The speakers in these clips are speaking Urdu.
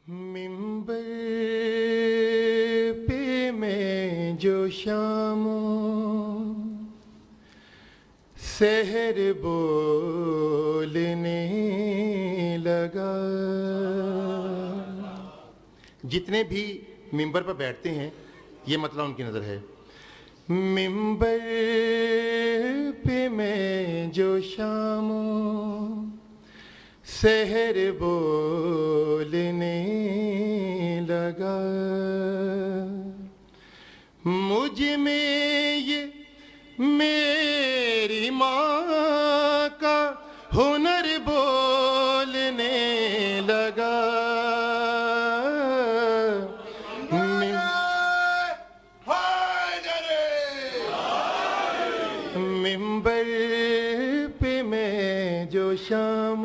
منبر پہ میں جو شام سحر بولنے لگا. جتنے بھی منبر پر بیٹھتے ہیں یہ مطلب ان کی نظر ہے. منبر پہ میں جو شام سحر بولنے لگا, مجھ میں یہ میری ماں کا ہنر بولنے لگا. منبر پہ میں جو شام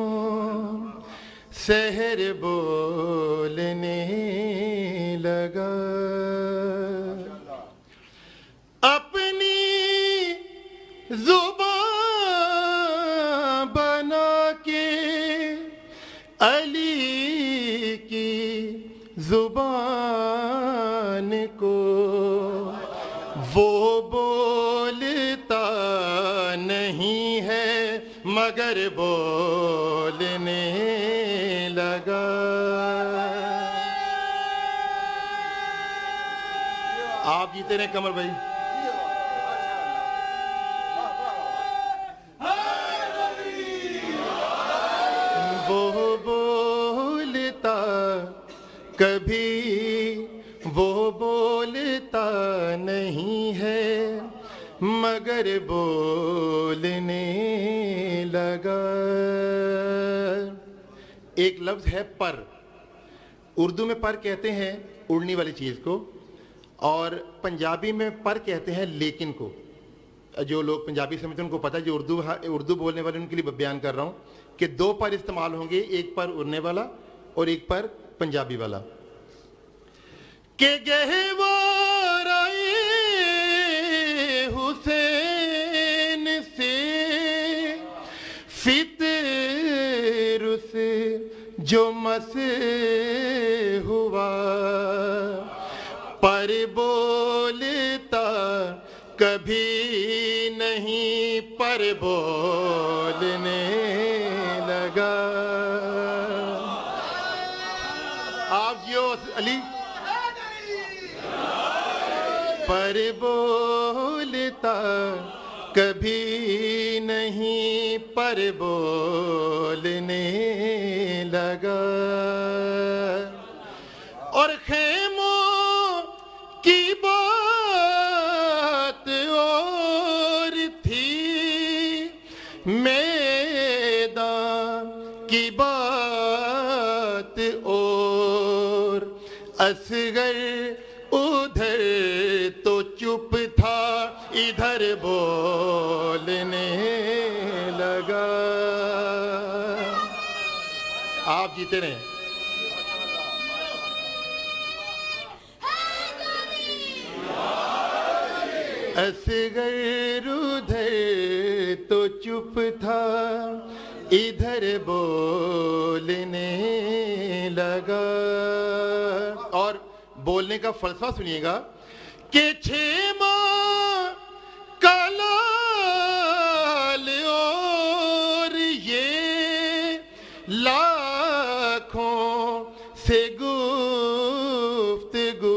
سحر بولنے لگا, اپنی زبان بنا کے علی کی زبان کو وہ بولتا نہیں ہے مگر بولنے لگا. آپ جیتے رہے قمر بھائی. وہ بولتا کبھی وہ بولتا نہیں ہے مگر بولنے لگا. ایک لفظ ہے پر. اردو میں پر کہتے ہیں اڑنے والی چیز کو, اور پنجابی میں پر کہتے ہیں لیکن کو. جو لوگ پنجابی سمجھتے ہیں ان کو پتہ ہے, جو اردو بولنے والے ان کے لیے بیان کر رہا ہوں کہ دو پر استعمال ہوں گے, ایک پر اڑنے والا اور ایک پر پنجابی والا. کہ گہوار حسین سے فطر سے جو مس ہوا, پر بولتا کبھی نہیں پر بولنے لگا. آپ جیو علی. پر بولتا کبھی نہیں پر بولنے لگا, اور خیموں کی بات اور تھی میدان کی بات اور, اصغر ادھر تو چپ تھا ادھر بولنے لگا. آپ جیتے رہیں. اصغر ادھر تو چپ تھا ادھر بولنے لگا. اور بولنے کا فلسفہ سنیے گا کہ 6 ماہ کا لال اور یہ لاکھوں سے گفتگو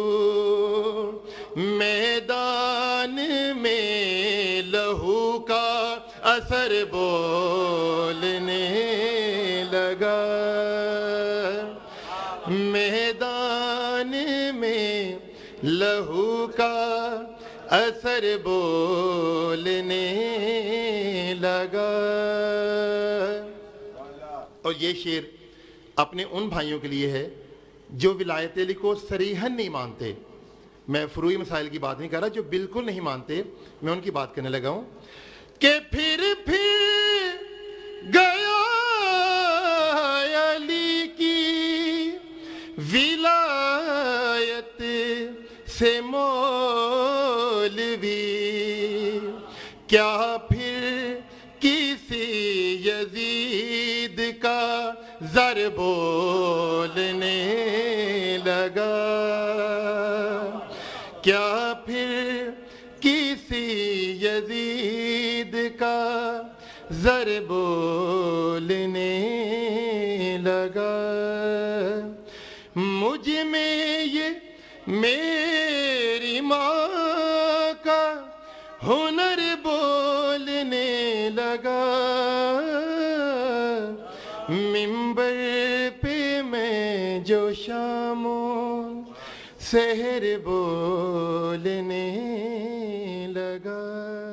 میدان میں لہو کا اثر بولنے لگا. میدان میں لہو کا اثر بولنے لگا. اور یہ شعر اپنے ان بھائیوں کے لیے ہے جو ولایت علی کو صریحاً نہیں مانتے. میں فروعی مسائل کی بات نہیں کر رہا, جو بالکل نہیں مانتے میں ان کی بات کرنے لگا ہوں. کہ پھر گیا علی کی ولایت سے مولوی, کیا پھر کسی یزید کا زر بولنے لگا، کیا پھر کسی یزید کا زر بولنے لگا، مجھ میں یہ میری ماں کا ہنر بولنے لگا، منبر پہ میں جو شام و سحر بولنے لگا۔